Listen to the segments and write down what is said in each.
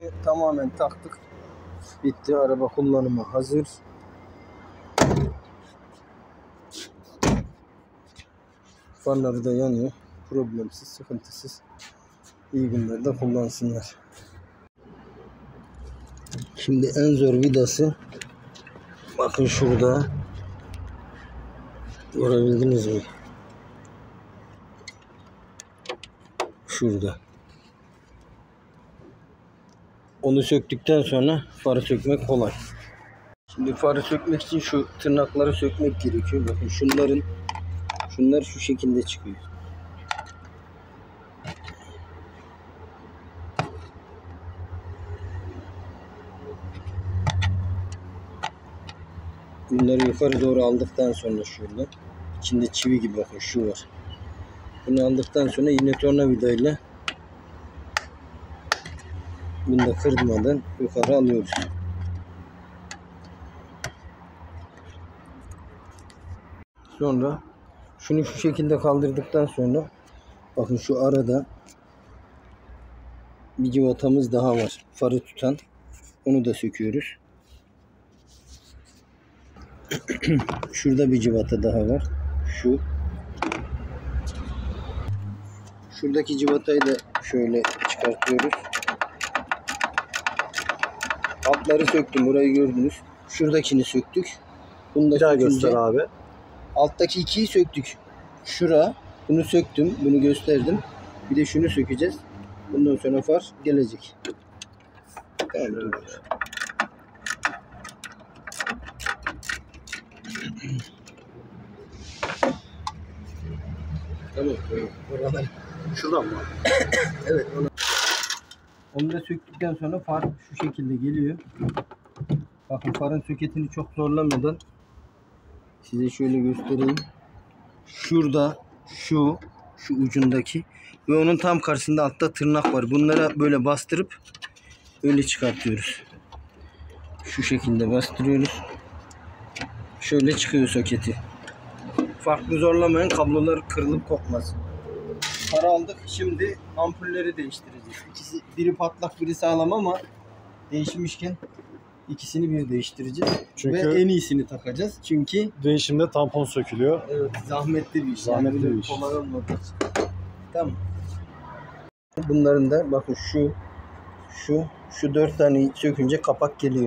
Tamamen taktık. Bitti. Araba kullanıma hazır. Farları da yanıyor. Problemsiz, sıkıntısız. İyi günlerde kullansınlar. Şimdi en zor vidası bakın şurada. Görebildiniz mi? Şurada. Onu söktükten sonra farı sökmek kolay. Şimdi farı sökmek için şu tırnakları sökmek gerekiyor. Bakın şunlar şu şekilde çıkıyor. Bunları yukarı doğru aldıktan sonra şurada içinde çivi gibi bakın şu var. Bunu aldıktan sonra yine tornavidayla bunu da kırmadan yukarı alıyoruz. Sonra şunu şu şekilde kaldırdıktan sonra bakın şu arada bir civatamız daha var. Farı tutan. Onu da söküyoruz. Şurada bir civata daha var. Şuradaki civatayı da şöyle çıkartıyoruz. Altları söktüm. Burayı gördünüz. Şuradakini söktük. Bunu da daha göster abi. Alttaki ikiyi söktük. Bunu söktüm. Bunu gösterdim. Bir de şunu sökeceğiz. Bundan sonra far gelecek. Tamam. Evet. Tamam. Oradan. Şuradan mı? Evet. Onu da söktükten sonra far şu şekilde geliyor. Bakın farın soketini çok zorlamadan size şöyle göstereyim. Şurada şu ucundaki ve onun tam karşısında altta tırnak var. Bunlara böyle bastırıp öyle çıkartıyoruz. Şu şekilde bastırıyoruz. Şöyle çıkıyor soketi. Farklı zorlamayın, kablolar kırılıp kopmaz. Para aldık. Şimdi ampulleri değiştireceğiz. Biri patlak, biri sağlam ama değişmişken ikisini bir değiştireceğiz. Çünkü ve en iyisini takacağız. Çünkü değişimde tampon sökülüyor. Evet, zahmetli bir iş. Zahmetli bir iş. Kolay olmadı. Tamam. Bunların da bakın şu 4 tane sökünce kapak geliyor.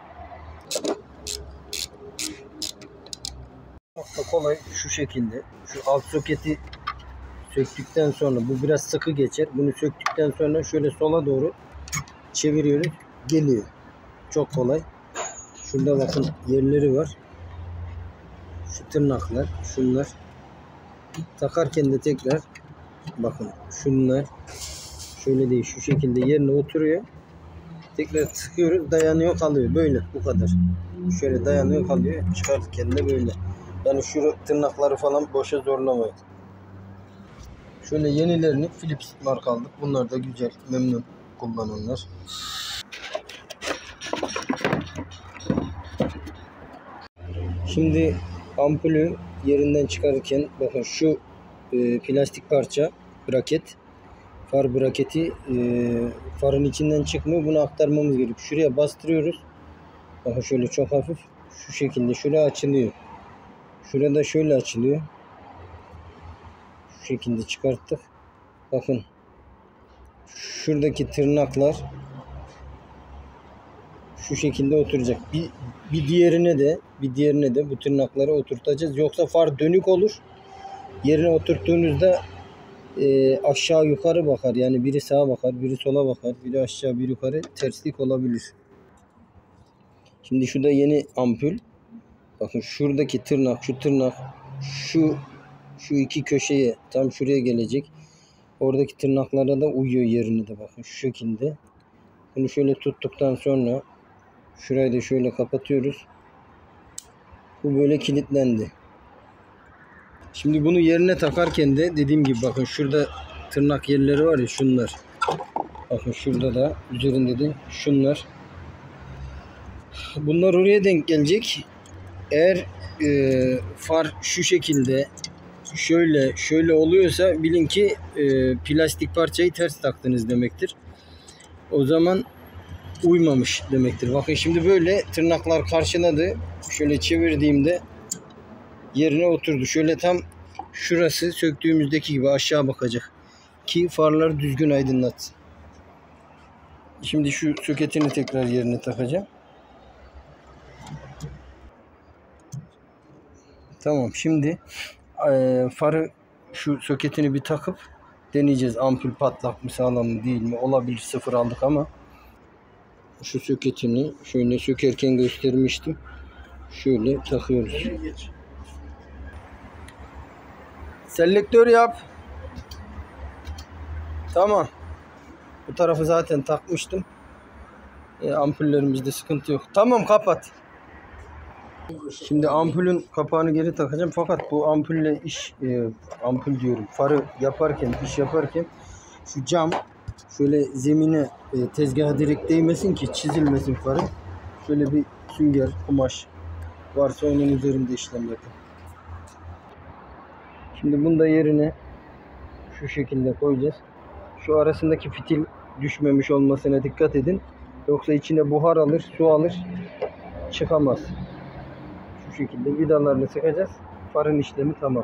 Çok da kolay şu şekilde. Şu alt soketi söktükten sonra bu biraz sıkı geçer. Bunu söktükten sonra şöyle sola doğru çeviriyoruz. Geliyor. Çok kolay. Şurada bakın yerleri var. Şu tırnaklar, şunlar. Takarken de tekrar bakın şunlar şöyle değil, şu şekilde yerine oturuyor. Tekrar sıkıyoruz, dayanıyor kalıyor. Böyle, bu kadar. Şöyle dayanıyor kalıyor. Çıkartırken de böyle. Yani şu tırnakları falan boşa zorlamayın. Şöyle yenilerini Philips marka aldık. Bunlar da güzel, memnun kullananlar. Şimdi ampulü yerinden çıkarırken bakın şu plastik parça, braket, far braketi farın içinden çıkmıyor. Bunu aktarmamız gerekiyor. Şuraya bastırıyoruz. Bakın şöyle çok hafif şu şekilde şuraya açılıyor. Şurada şöyle açılıyor. Şu şekilde çıkarttık. Bakın şuradaki tırnaklar şu şekilde oturacak. Bir diğerine de bu tırnakları oturtacağız. Yoksa far dönük olur. Yerine oturttuğunuzda aşağı yukarı bakar. Yani biri sağa bakar, biri sola bakar, biri aşağı, biri yukarı, terslik olabilir. Şimdi şu da yeni ampul. Bakın şuradaki tırnak, şu tırnak, şu iki köşeye tam şuraya gelecek. Oradaki tırnaklara da uyuyor yerine de bakın şu şekilde. Bunu şöyle tuttuktan sonra şurayı da şöyle kapatıyoruz. Bu böyle kilitlendi. Şimdi bunu yerine takarken de dediğim gibi bakın şurada tırnak yerleri var ya, şunlar. Bakın şurada da üzerinde de şunlar. Bunlar oraya denk gelecek. Eğer far şu şekilde şöyle oluyorsa bilin ki plastik parçayı ters taktınız demektir. O zaman uymamış demektir. Bakın şimdi böyle tırnaklar karşıladı. Şöyle çevirdiğimde yerine oturdu. Şöyle tam şurası söktüğümüzdeki gibi aşağı bakacak ki farları düzgün aydınlatsın. Şimdi şu soketini tekrar yerine takacağım. Tamam, şimdi farı şu soketini bir takıp deneyeceğiz. Ampul patlak mı, sağlam mı değil mi? Olabilir, sıfır aldık ama şu soketini şöyle sökerken göstermiştim. Şöyle takıyoruz. Selektör yap. Tamam. Bu tarafı zaten takmıştım. Ampullerimizde sıkıntı yok. Tamam, kapat. Şimdi ampulün kapağını geri takacağım. Fakat bu ampulle ampul diyorum, farı yaparken, iş yaparken şu cam şöyle zemine tezgaha direkt değmesin ki çizilmesin farı. Şöyle bir sünger, kumaş varsa onun üzerinde işlem yapın. Şimdi bunu da yerine şu şekilde koyacağız. Şu arasındaki fitil düşmemiş olmasına dikkat edin. Yoksa içine buhar alır, su alır, çıkamaz. Şu şekilde vidalarını sıkacağız. Farın işlemi tamam.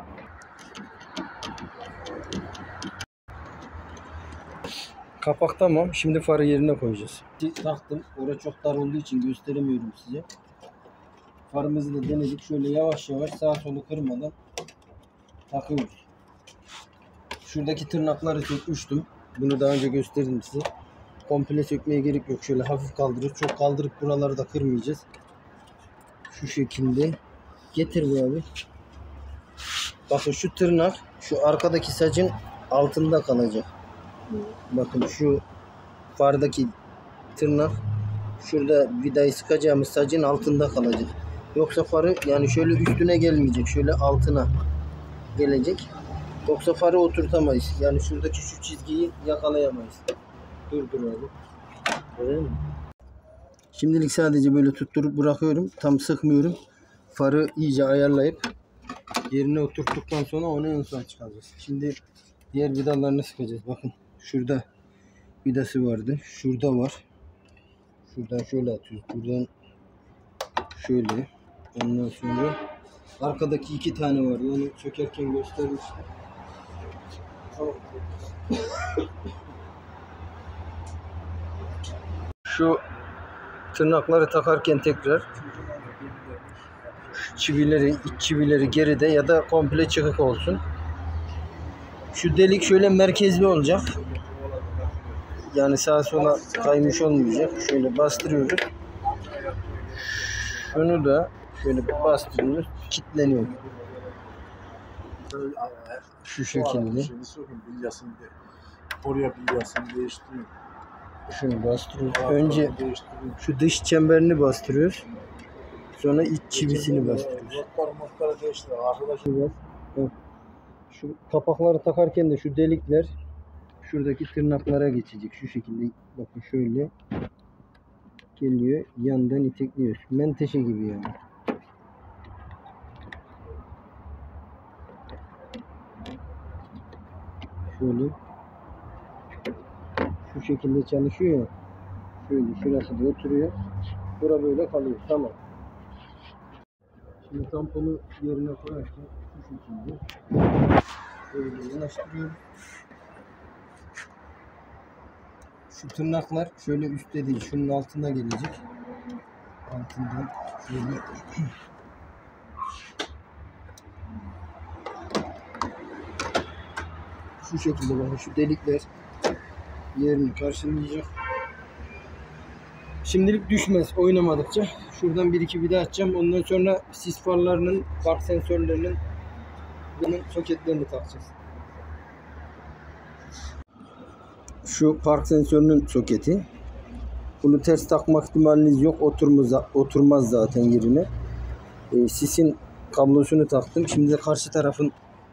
Kapak tamam. Şimdi farı yerine koyacağız. Taktım. Orası çok dar olduğu için gösteremiyorum size. Farımızı da denedik. Şöyle yavaş yavaş sağa solu kırmadan takıyoruz. Şuradaki tırnakları sökmüştüm. Bunu daha önce gösterdim size. Komple sökmeye gerek yok. Şöyle hafif kaldırıp, çok kaldırıp buraları da kırmayacağız. Şu şekilde. Getir bu abi. Bakın şu tırnak şu arkadaki sacın altında kalacak. Bakın şu fardaki tırnak şurada vidayı sıkacağımız sacın altında kalacak. Yoksa farı yani şöyle üstüne gelmeyecek. Şöyle altına gelecek. Yoksa farı oturtamayız. Yani şuradaki şu çizgiyi yakalayamayız. Dur abi. Öyle mi? Şimdilik sadece böyle tutturup bırakıyorum. Tam sıkmıyorum. Farı iyice ayarlayıp yerine oturttuktan sonra onu en son çıkaracağız. Şimdi diğer vidalarını sıkacağız. Bakın şurada vidası vardı. Şurada var. Şuradan şöyle atıyoruz. Buradan şöyle. Ondan sonra arkadaki 2 tane var. Yani sökerken göstermiştim. Şu tırnakları takarken tekrar çivileri, iç çivileri geride ya da komple çıkık olsun. Şu delik şöyle merkezli olacak. Yani sağa sola kaymış olmayacak. Şöyle bastırıyoruz. Şunu da şöyle bastırıyoruz. Kilitleniyor. Şu şekilde. Oraya bilyasını değiştiriyor. Şunu bastırıyoruz. Önce şu dış çemberini bastırıyoruz. Sonra iç çivisini bastırıyoruz. Şu kapakları takarken de şu delikler şuradaki tırnaklara geçecek. Şu şekilde bakın şöyle geliyor. Yandan itekliyoruz. Menteşe gibi yani. Şöyle şu şekilde çalışıyor ya. Şöyle şurası da oturuyor. Bura böyle kalıyor. Tamam. Şimdi tamponu yerine koyarken şu şekilde böyle yanaştırıyorum. Şu tırnaklar şöyle üstte değil, şunun altında gelecek. Altından şöyle şu şekilde bakın şu delikler yerini karşılayacak. Şimdilik düşmez oynamadıkça. Şuradan 1-2 vida açacağım. Ondan sonra sis farlarının, park sensörlerinin bunun soketlerini takacağız. Şu park sensörünün soketi. Bunu ters takma ihtimaliniz yok. Oturmaz zaten yerine. Sisin kablosunu taktım. Şimdi de karşı tarafın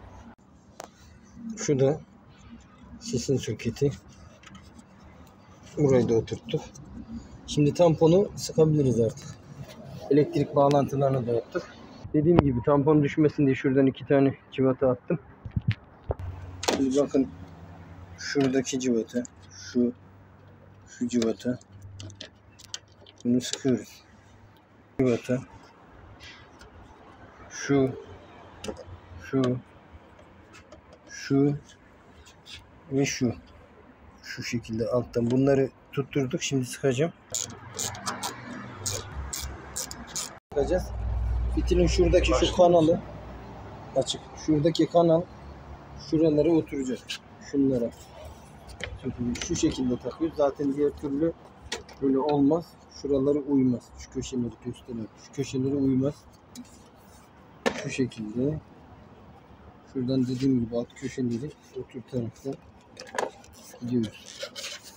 şu da sisin soketi. Burayı da oturttuk. Şimdi tamponu sıkabiliriz artık. Elektrik bağlantılarını da yaptık. Dediğim gibi tampon düşmesin diye şuradan 2 tane cıvata attım. Şimdi bakın şuradaki cıvata, şu cıvata, Bunu sıkıyoruz. Cıvata. Şu ve şu şekilde alttan bunları tutturduk. Şimdi sıkacağım. Sıkacağız. Fitilin şuradaki şu kanalı açık. Şuradaki kanal şuralara oturacak. Şunlara. Şu şekilde takıyoruz. Zaten diğer türlü böyle olmaz. Şuraları uymaz. Şu köşeleri gösterelim. Şu köşeleri uymaz. Şu şekilde. Şuradan dediğim gibi alt köşeleri oturtarak da gidiyoruz.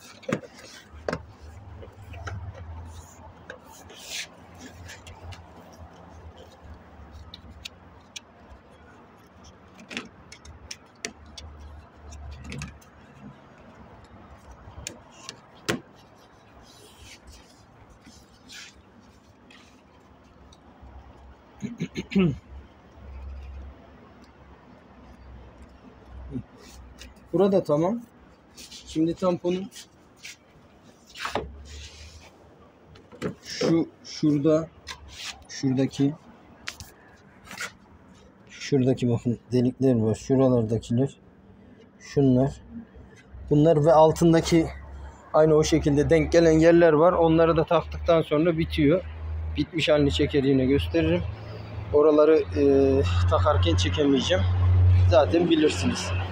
Burada tamam. Şimdi tamponun şuradaki bakın delikler var. Şuralardakiler. Bunlar ve altındaki aynı o şekilde denk gelen yerler var. Onları da taktıktan sonra bitiyor. Bitmiş halini çeker yine gösteririm. Oraları takarken çekemeyeceğim. Zaten bilirsiniz.